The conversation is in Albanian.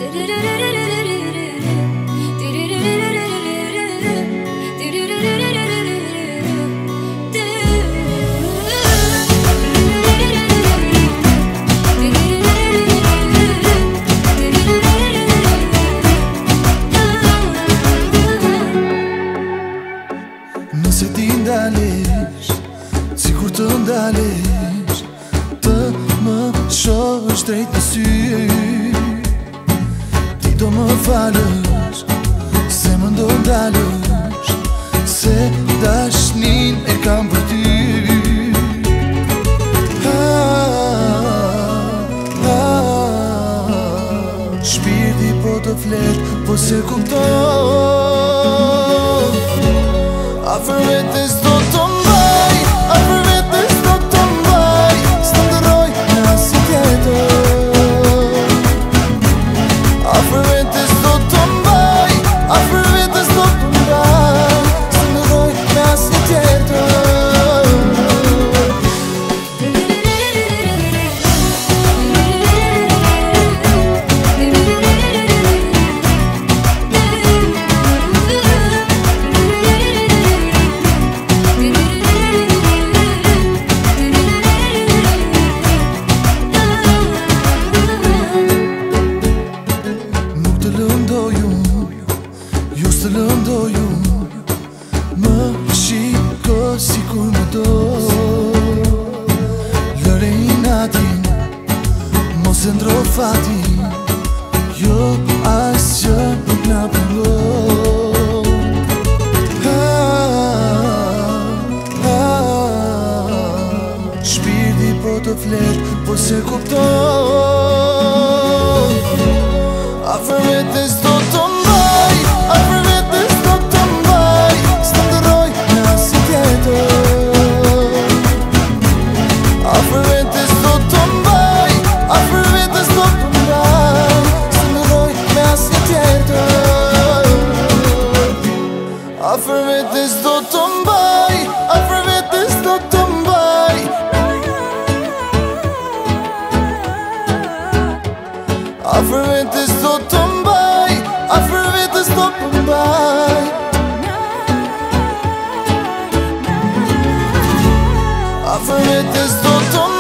Nëse ti ndalesh, sikur të ndalesh, të më shohësh drejt në sy, ti do më falësh, se më ndo ndalësh, se dashnin e kam për ty. Shpirti po të flet, po se kupton, afër vetes do të mbaj, afër vetes do të mbaj, s'të ndërroj në asnjë tjetër. Afër vetes do të mbaj, afër vetes do të mbaj, s'të ndërroj në asnjë tjetër. Të lëndoju, më shiko si kur më do, lëre i natin, mos e ndro fatin, jo asgjë nuk na pengon. Shpirti po të flet, po se kupton, afër vetes do të mbaj, afër vetes do të mbaj, s'të ndërroj në asnjë tjetër. Afër vetes do të mbaj, afër vetes do të mbaj, s'të ndërroj në asnjë tjetër. Afër vetes do të mbaj, afër vetes do të mbaj, afër vetes do të mbaj, afër vetes do të mbaj, afër vetes do të mbaj.